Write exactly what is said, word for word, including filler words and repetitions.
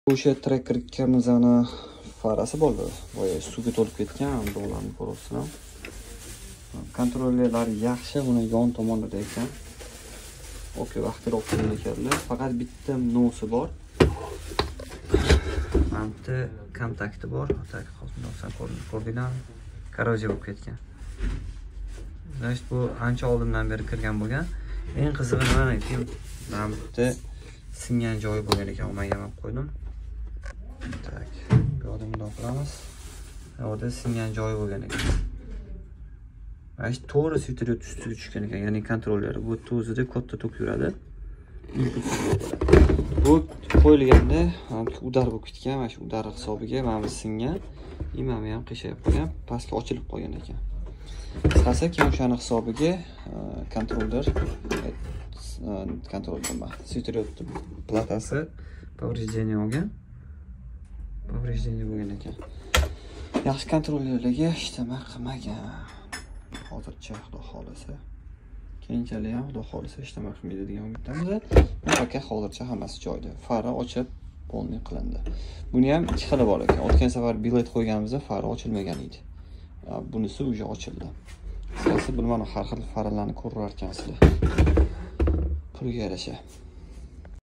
O'sha tracker kamizani farasi bo'ldi. Boya suvga to'lib ketgan, dolarni ko'ribsizlar. Kontrollerlari yaxshi, buni yon tomonida ekan. Oke, vaqtida olib kelganlar. Faqat bitta nosi bor. Bitta kontakti bor. Tak hozir ko'rdinglarmi? Korroziya bo'lib ketgan. Значит, bu ancha oldindan beri kirgan bo'lgan. Eng qizig'i nima aytayim? Mana bitta singan joyi bo'lgan ekan, olmaga olib qo'ydim. Tak, bu yerda bundoq qilamiz. Bu yerda singan joyi bo'lgan ekan. Mana shu to'g'ri sviterga ustiga tushgan ekan, ya'ni kontrolleri. Bu o'zida katta tok yuradi. Bu qo'yilganda udar bo'lib ketgan, mana shu udar hisobiga mana bu singan, imami ham qiyshayib qolgan, pastga ochilib qolgan ekan. Qisqasi, keyin o'shani hisobiga kontroller kontrol qilma. Sviterga platasi повреждение olgan. Повреждение bo'lgan ekan. Yaxshi kontrollerlarga ishlama qilmagan. Hozircha xudo xolisa. Keyinchalik ham xudo xolisa ishlama qilmaydi degan umidamiz. Faqat hozircha hammasi joyida. Fari ochib polni qilindi. Buni ham ikki xili bor ekan. O'tgan safar bilet qo'yganimizda fari ochilmagan edi. Bunisi уже ochildi. Siz bilmadim, har xil farlarni ko'rarkansizlar. Pulga yarasha.